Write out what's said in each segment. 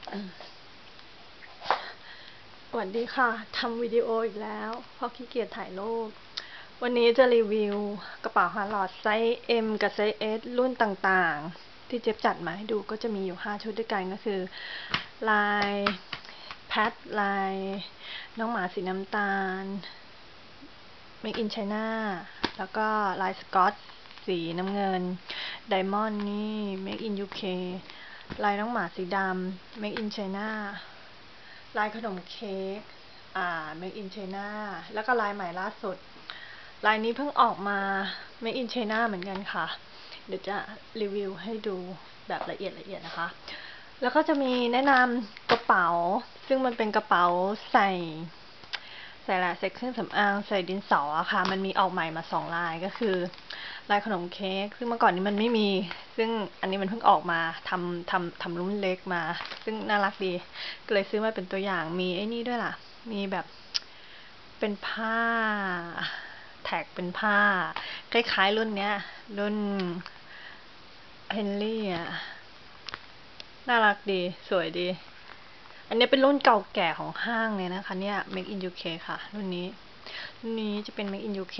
สวัสดีค่ะทำวิดีโออีกแล้วเพราะขี้เกียจถ่ายรูปวันนี้จะรีวิวกระเป๋าฮาร์ลอดไซส์ M กับไซส์ S รุ่นต่างๆที่เจ๊จัดมาให้ดูก็จะมีอยู่5ชุดด้วยกันก็คือลายแพทลายน้องหมาสีน้ำตาล Make in China แล้วก็ลายสกอตสีน้ำเงินไดมอนด์นี่ Make in UK ลายน้องหมาสีดำ Make in China ลายขนมเค้กMake in China แล้วก็ลายใหม่ล่าสุดลายนี้เพิ่งออกมา Make in China เหมือนกันค่ะเดี๋ยวจะรีวิวให้ดูแบบละเอียดนะคะแล้วก็จะมีแนะนำกระเป๋าซึ่งมันเป็นกระเป๋าใส่เครื่องสำอางใส่ดินสอค่ะมันมีออกใหม่มา2ลายก็คือลายขนมเค้กซึ่งเมื่อก่อนนี้มันไม่มีซึ่งอันนี้มันเพิ่งออกมาทำรุ่นเล็กมาซึ่งน่ารักดีก็เลยซื้อมาเป็นตัวอย่างมีไอ้นี่ด้วยล่ะมีแบบเป็นผ้าแท็กเป็นผ้าคล้ายๆรุ่นเนี้ยรุ่นเฮนรี่น่ารักดีสวยดีอันนี้เป็นรุ่นเก่าแก่ของห้างเลยนะคะเนี่ย Make in UK ค่ะรุ่นนี้จะเป็น Make in UK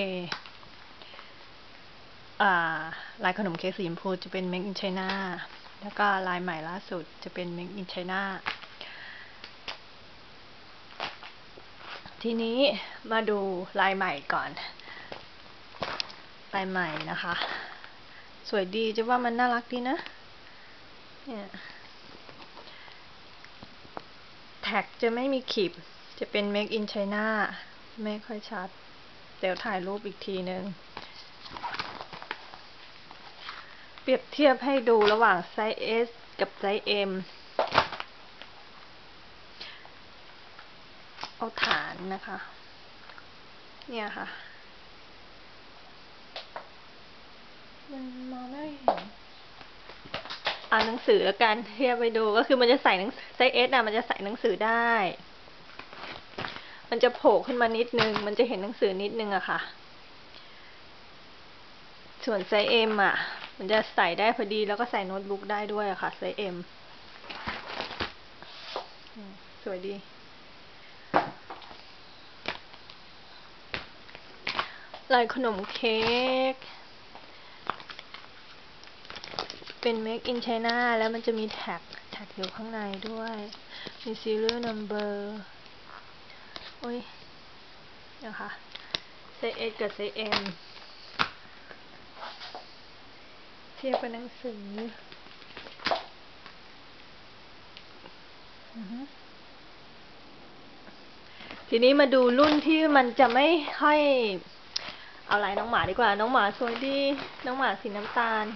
ลายขนมเค้กสีชมพูจะเป็น Make in China แล้วก็ลายใหม่ล่าสุดจะเป็น Make in China ทีนี้มาดูลายใหม่ก่อนลายใหม่นะคะสวยดีจะว่ามันน่ารักดีนะเนี่ยแท็กจะไม่มีขีดจะเป็น Make in China ไม่ค่อยชัดเดี๋ยวถ่ายรูปอีกทีนึงเปรียบเทียบให้ดูระหว่างไซส์ S กับไซส์ M เอาฐานนะคะเนี่ยค่ะมันมองไม่เห็นอ่านหนังสือแล้วกันเทียบไปดูก็คือมันจะใส่ไซส์ S มันจะใส่หนังสือได้มันจะโผล่ขึ้นมานิดนึงมันจะเห็นหนังสือนิดนึงอะค่ะส่วนไซส์ M มันจะใส่ได้พอดีแล้วก็ใส่โน้ตบุ๊กได้ด้วยอะค่ะไซส์ M สวยดีลายขนมเค้กเป็น Make in China แล้วมันจะมีแท็กอยู่ข้างในด้วยมี serial number โอ้ยนะคะไซส์ S กับไซส์ M เทียบกับหนังสือทีนี้มาดูรุ่นที่มันจะไม่ค่อยเอาลายน้องหมาดีกว่าน้องหมาสวยดีน้องหมาสีน้ำตาล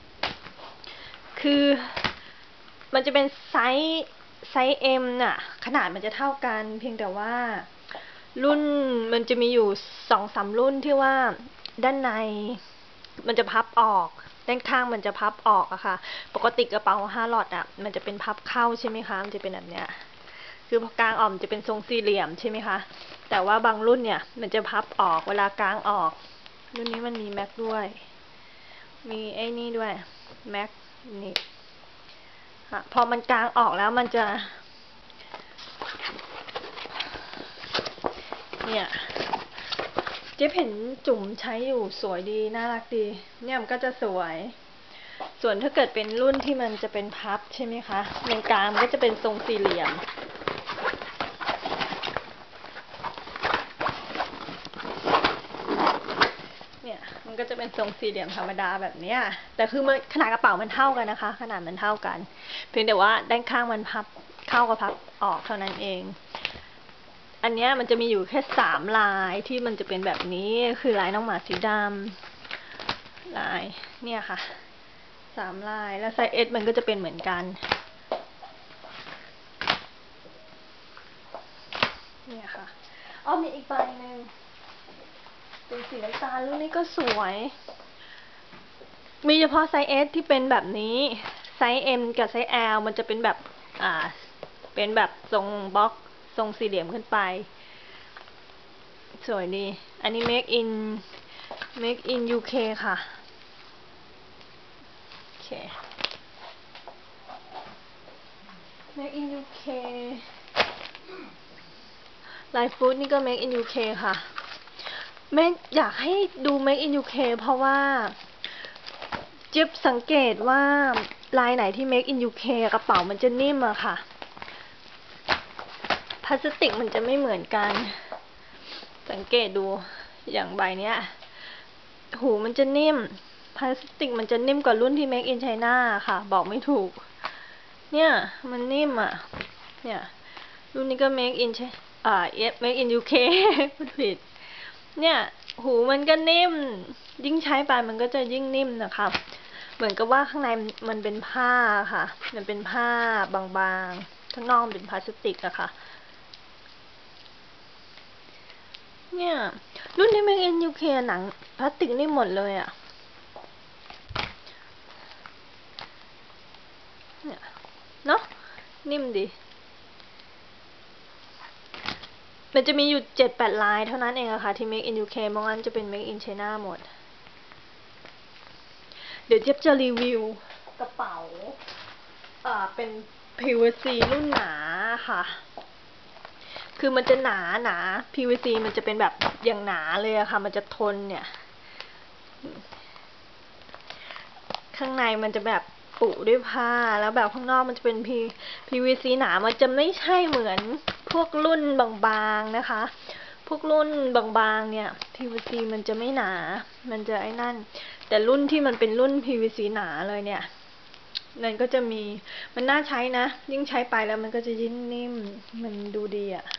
คือมันจะเป็นไซส์ M น่ะขนาดมันจะเท่ากันเพียงแต่ว่ารุ่นมันจะมีอยู่2-3รุ่นที่ว่าด้านในมันจะพับออกด้านข้างมันจะพับออกอะค่ะปกติกระเป๋า5 หลอดมันจะเป็นพับเข้าใช่ไหมคะมันจะเป็นแบบเนี้ยคือพอกลางออกจะเป็นทรงสี่เหลี่ยมใช่ไหมคะแต่ว่าบางรุ่นเนี่ยมันจะพับออกเวลากลางออกรุ่นนี้มันมีแม็กด้วยมีไอ้นี่ด้วยแม็กนี่พอมันกลางออกแล้วมันจะเนี่ยเจ๊เห็นจุ๋มใช้อยู่สวยดีน่ารักดีเนี่ยมันก็จะสวยส่วนถ้าเกิดเป็นรุ่นที่มันจะเป็นพับใช่ไหมคะตรงกลางมันก็จะเป็นทรงสี่เหลี่ยมเนี่ยมันก็จะเป็นทรงสี่เหลี่ยมธรรมดาแบบเนี้ยแต่คือมันขนาดกระเป๋ามันเท่ากันนะคะขนาดมันเท่ากันเพียงแต่ว่าด้านข้างมันพับเข้ากับพับออกเท่านั้นเองอันนี้มันจะมีอยู่แค่3ลายที่มันจะเป็นแบบนี้คือลายน้องหมาสีดำลายเนี่ยค่ะ3ลายแล้วไซส์ S มันก็จะเป็นเหมือนกันเนี่ยค่ะมีอีกใบหนึ่งเป็นสีน้ำตาลรุ่นนี้ก็สวยมีเฉพาะไซส์ S ที่เป็นแบบนี้ไซส์ M กับไซส์ L มันจะเป็นแบบเป็นแบบทรงบล็อกทรงสี่เหลี่ยมขึ้นไปสวยดีอันนี้ Make in UK ค่ะโอเค Make in UK Life Food นี่ก็ Make in UK ค่ะอยากให้ดู Make in UK เพราะว่าเจี๊ยบสังเกตว่าลายไหนที่ Make in UK กระเป๋ามันจะนิ่มอะค่ะพลาสติกมันจะไม่เหมือนกันสังเกตดูอย่างใบเนี้ยหูมันจะนิ่มพลาสติกมันจะนิ่มกว่ารุ่นที่ Make in China ค่ะบอกไม่ถูกเนี่ยมันนิ่มอะเนี่ยรุ่นนี้ก็ Make in Make in UK พูดผิดเนี่ยหูมันก็นิ่มยิ่งใช้ไปมันก็จะยิ่งนิ่มนะคะเหมือนกับว่าข้างในมันเป็นผ้าค่ะมันเป็นผ้าบางๆข้างนอกเป็นพลาสติกอะค่ะเนี่ยรุ่นที่ Make in UK หนังพลาสติกนิ่มหมดเลยอะเนี่ยเนาะนิ่มดีมันจะมีอยู่ 7-8 ลายเท่านั้นเองอะค่ะที่ Make in UK บางอันจะเป็น Make in China หมดเดี๋ยวเจี๊ยบจะรีวิวกระเป๋าเป็น PVC รุ่นหนาค่ะคือมันจะหนา PVC มันจะเป็นแบบอย่างหนาเลยอะค่ะมันจะทนเนี่ยข้างในมันจะแบบปุด้วยผ้าแล้วแบบข้างนอกมันจะเป็น PVC หนามันจะไม่ใช่เหมือนพวกรุ่นบางๆนะคะพวกรุ่นบางๆเนี่ย PVC มันจะไม่หนามันจะไอ้นั่นแต่รุ่นที่มันเป็นรุ่น PVC หนาเลยเนี่ยนั่นก็จะมีมันน่าใช้นะยิ่งใช้ไปแล้วมันก็จะยิ่งนิ่มมันดูดีอะ